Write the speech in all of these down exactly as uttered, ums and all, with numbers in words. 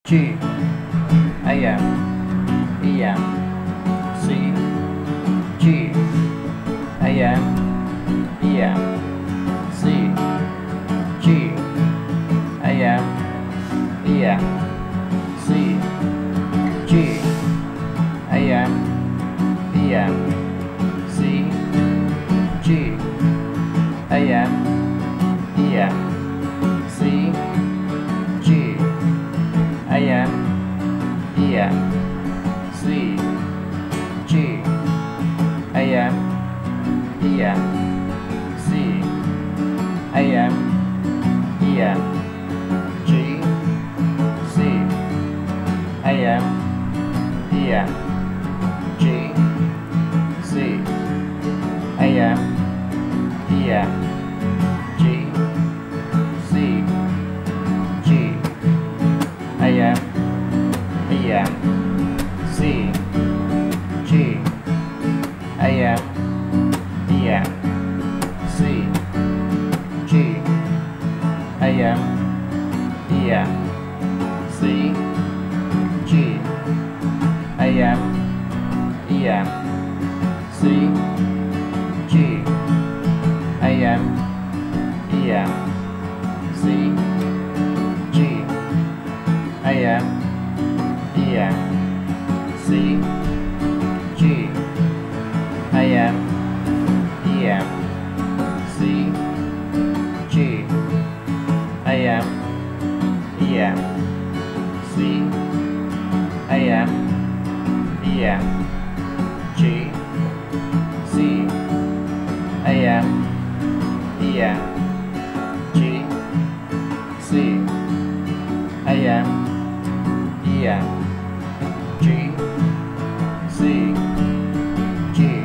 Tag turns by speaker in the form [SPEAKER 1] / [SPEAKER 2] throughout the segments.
[SPEAKER 1] G, A M, E M, C, G, A M, E M, C, G, A M, E M, C, G, A M, E M, C, G, A M, E M, C, G, A M, E M, C, G, A M, E M, C, A M, E M, G, C, A M, E M, G, C, A M, E M, G, C, G, A M, E M, C, G, A M, E M, C, G, A M, E M, C, G, A M, E M, C, G, A M, E M, C, G, A M, E M, C, G, A M, E M, C, G, A M, E M, C, A M, E M, G, C, A M, E M, G, C, A M, E M, G, C, G,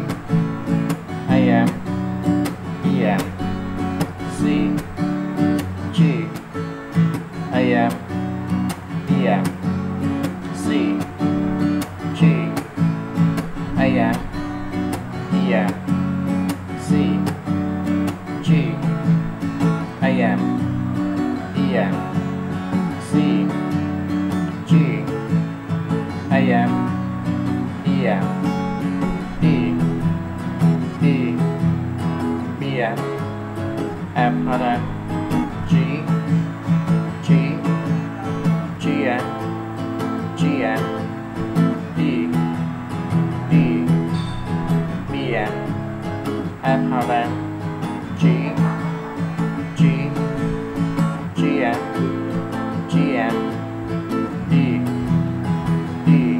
[SPEAKER 1] A M, E M, C, G, A M, E M, C, G, A M, E M, C, G, A M, E M, C, G, A M, E M, D, D, B M, F R M, G, G, G M, G M, D, D, B M, F R M, G, G, G M, G M, D, D,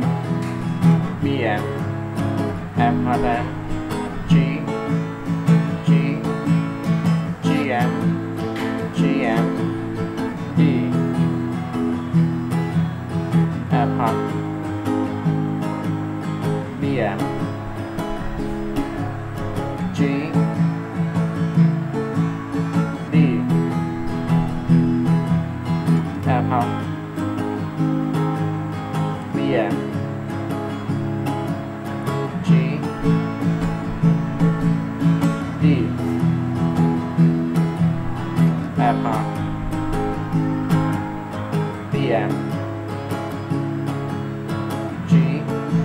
[SPEAKER 1] B M, F R M, G, G, G M, G M, D, F R, B M, G, D, F R, B M, G, D, F R, B M, G,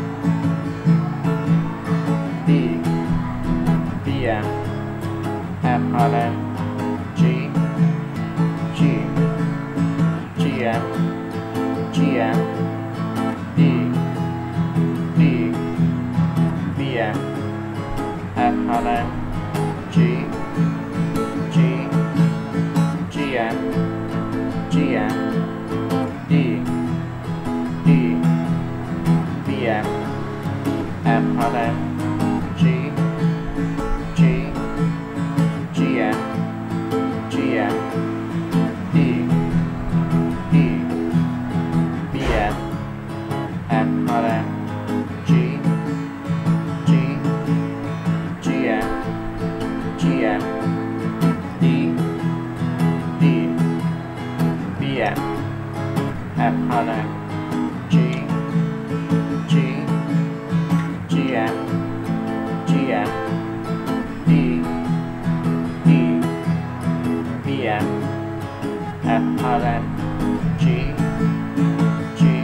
[SPEAKER 1] D, B M, F R M, G, G, G M, G M, D, D, B M, F R M, G, G, G M, G M, D, D, B M, F R M, G, G, G M, G M, D, D, B M, F R M, G, G, G M, G M, D, D, B M, F R M, G, G, G M, G M, D, D, B M, F R M, G, G,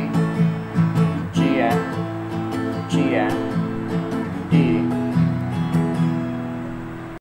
[SPEAKER 1] D, D,